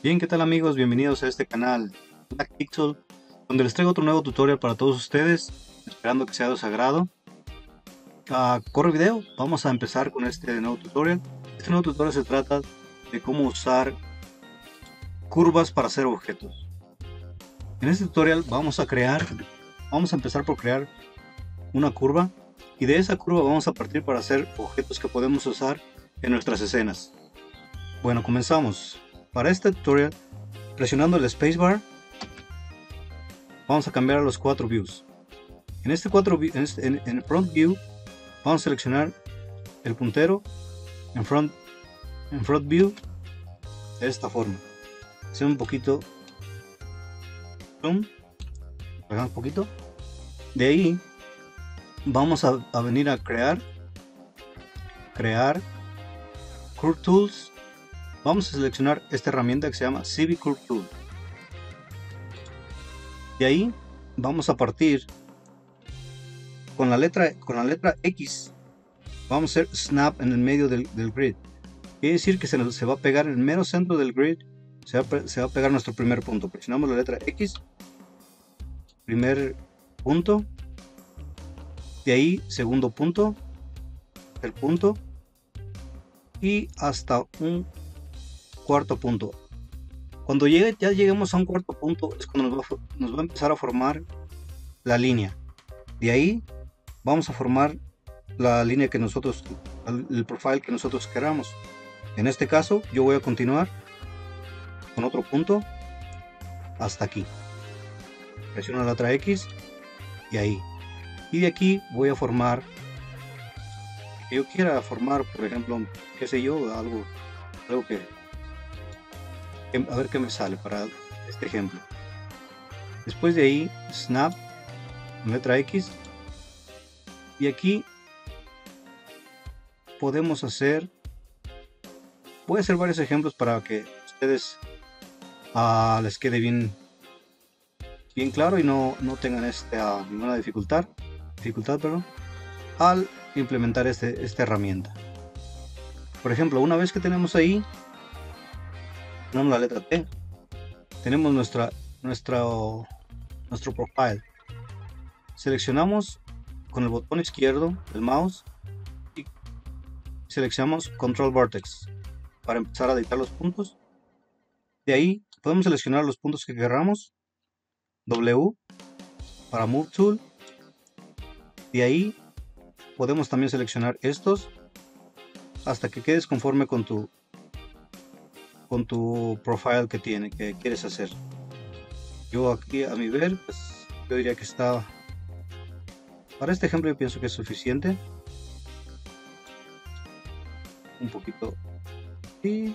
Bien, ¿qué tal amigos? Bienvenidos a este canal Black Pixel, donde les traigo otro nuevo tutorial para todos ustedes, esperando que sea de su agrado. Corre video, vamos a empezar con este nuevo tutorial. Este nuevo tutorial se trata de cómo usar curvas para hacer objetos. En este tutorial vamos a empezar por crear una curva, y de esa curva vamos a partir para hacer objetos que podemos usar en nuestras escenas. Bueno, comenzamos. Para este tutorial, presionando el spacebar, vamos a cambiar a los 4 views. En este en front view, vamos a seleccionar el puntero en front view de esta forma. Hacer un poquito zoom, un poquito. De ahí vamos a venir a crear Curve Tools. Vamos a seleccionar esta herramienta que se llama CV Curve Tool. De ahí vamos a partir con la letra X. Vamos a hacer snap en el medio del grid. Quiere decir que se va a pegar en el mero centro del grid. Se va a pegar nuestro primer punto. Presionamos la letra X, primer punto, de ahí segundo punto, el punto, y hasta un cuarto punto. Cuando ya lleguemos a un cuarto punto es cuando nos va a empezar a formar la línea. De ahí vamos a formar la línea que nosotros, el profile que nosotros queramos. En este caso yo voy a continuar con otro punto hasta aquí. Presiono la letra X y ahí. Y de aquí voy a formar que yo quiera formar, por ejemplo, qué sé yo, algo que a ver qué me sale para este ejemplo. Después de ahí, snap, letra X, y aquí podemos hacer, voy a hacer varios ejemplos para que ustedes les quede bien claro y no tengan ninguna dificultad, perdón, al implementar esta herramienta. Por ejemplo, una vez que tenemos ahí, tenemos la letra T, tenemos nuestro profile. Seleccionamos con el botón izquierdo del mouse y seleccionamos Control Vertex para empezar a editar los puntos. De ahí podemos seleccionar los puntos que queramos, W para Move Tool. De ahí podemos también seleccionar estos hasta que quedes conforme con tu profile que quieres hacer. Yo aquí, a mi ver, pues yo diría que está, para este ejemplo yo pienso que es suficiente. Un poquito, y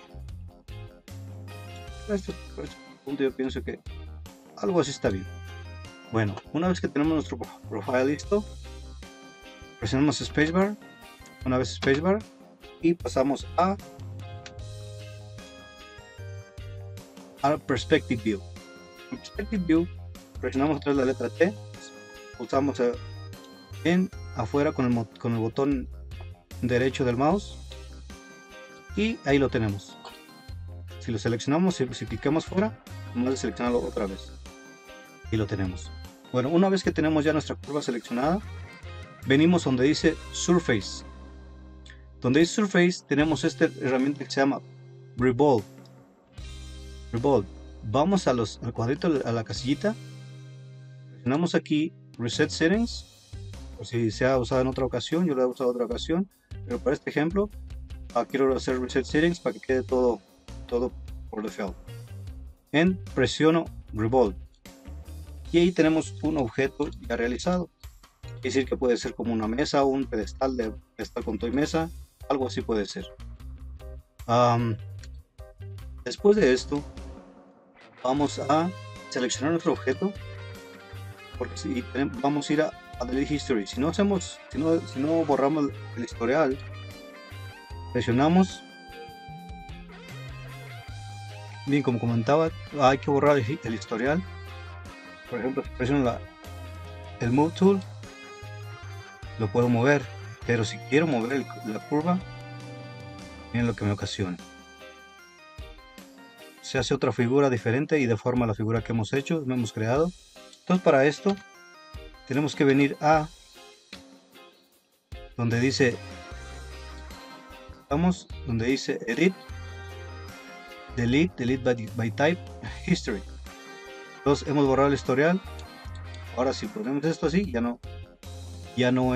para este punto yo pienso que algo así está bien. Bueno, una vez que tenemos nuestro profile listo, presionamos spacebar, una vez spacebar, y pasamos a Perspective View. En Perspective View presionamos otra vez la letra T, pulsamos en afuera con el botón derecho del mouse y ahí lo tenemos. Si lo seleccionamos, si clicamos fuera, vamos a seleccionarlo otra vez y lo tenemos. Bueno, una vez que tenemos ya nuestra curva seleccionada, venimos donde dice Surface. Donde dice Surface tenemos esta herramienta que se llama Revolve. Vamos al cuadrito, a la casillita, presionamos aquí Reset Settings, por si se ha usado en otra ocasión. Yo lo he usado en otra ocasión, pero para este ejemplo quiero hacer Reset Settings para que quede todo por default. Presiono Revolve y ahí tenemos un objeto ya realizado. Quiere decir que puede ser como una mesa o un pedestal con todo y mesa, algo así puede ser. Después de esto vamos a seleccionar nuestro objeto, porque si vamos a ir a Delete History. Si no borramos el historial, presionamos, bien, como comentaba, hay que borrar el historial. Por ejemplo, si presiono el Move Tool, lo puedo mover, pero si quiero mover la curva, miren lo que me ocasiona. se hace otra figura diferente y deforma la figura que hemos hecho, no hemos creado. Entonces para esto tenemos que venir a donde dice, vamos, donde dice Edit, Delete by Type, History. Entonces hemos borrado el historial. Ahora si ponemos esto así, ya no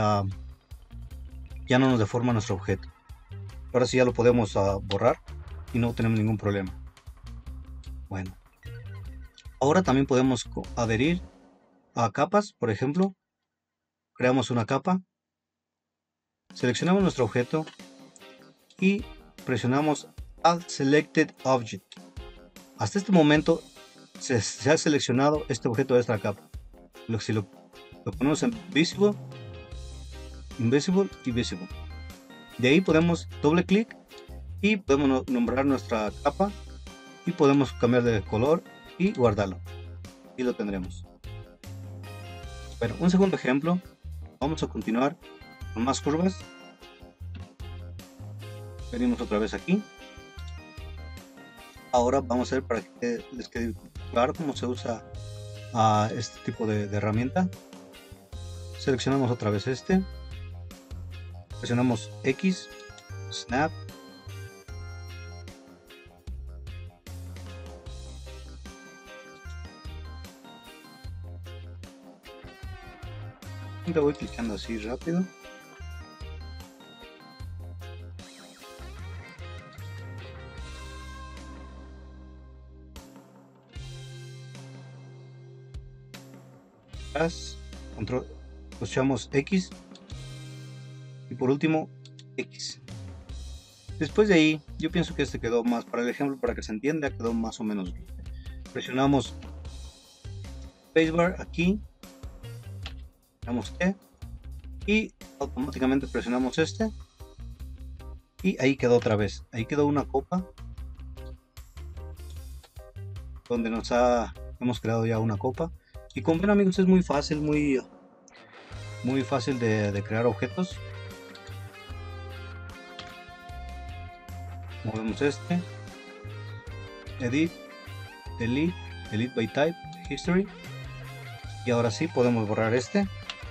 ya no nos deforma nuestro objeto. Ahora sí ya lo podemos borrar y no tenemos ningún problema. Bueno, ahora también podemos adherir a capas. Por ejemplo, creamos una capa, seleccionamos nuestro objeto y presionamos Add Selected Object. Hasta este momento se ha seleccionado este objeto de esta capa. Si lo ponemos en Visible, Invisible y Visible. De ahí podemos doble clic y podemos nombrar nuestra capa y podemos cambiar de color y guardarlo. Y lo tendremos. Bueno, un segundo ejemplo. Vamos a continuar con más curvas. Venimos otra vez aquí. Ahora vamos a ver para que les quede claro cómo se usa este tipo de herramienta. Seleccionamos otra vez este. Presionamos X, Snap. Siempre voy clicando así rápido. Control, pulsamos X y por último X. Después de ahí, yo pienso que este quedó más, para el ejemplo, para que se entienda, quedó más o menos bien. Presionamos Spacebar aquí, damos T y automáticamente presionamos este y ahí quedó otra vez. Ahí quedó una copa donde hemos creado ya una copa. Y como ven, amigos, es muy fácil, muy fácil de crear objetos. Movemos este, Edit, Delete by Type, History. Y ahora sí podemos borrar este.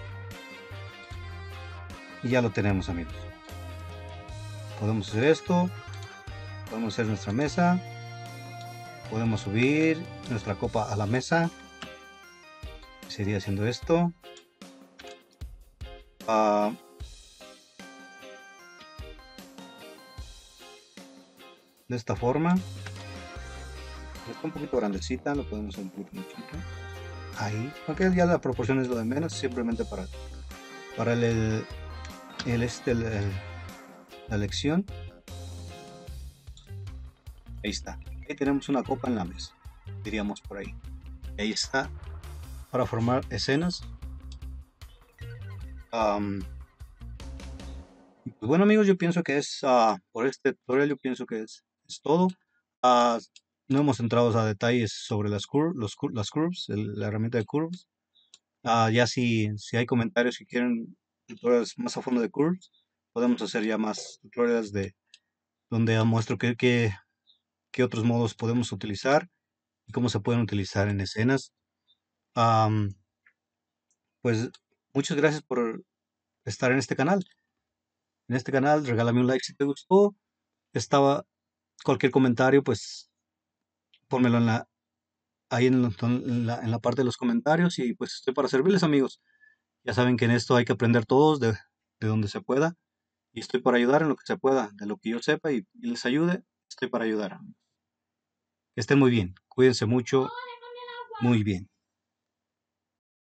Y ya lo tenemos, amigos. Podemos hacer esto. Podemos hacer nuestra mesa. Podemos subir nuestra copa a la mesa. Sería haciendo esto. De esta forma. Está un poquito grandecita. Lo podemos hacer un poquito más chica. Ahí. Aunque ya la proporción es lo de menos. Simplemente para la elección. Ahí está. Ahí tenemos una copa en la mesa. Diríamos por ahí. Ahí está. Para formar escenas. Pues bueno, amigos, yo pienso que por este tutorial yo pienso que es todo. No hemos entrado a detalles sobre las curves, la herramienta de curves. Ya si hay comentarios que quieren tutoriales más a fondo de curves, podemos hacer ya más tutoriales donde muestro qué otros modos podemos utilizar y cómo se pueden utilizar en escenas. Pues muchas gracias por estar en este canal. Regálame un like si te gustó. Cualquier comentario, pues pónmelo ahí en la parte de los comentarios y pues estoy para servirles, amigos. Ya saben que en esto hay que aprender todos de donde se pueda y estoy para ayudar en lo que se pueda, de lo que yo sepa y les ayude, estoy para ayudar. Que estén muy bien, cuídense mucho, muy bien.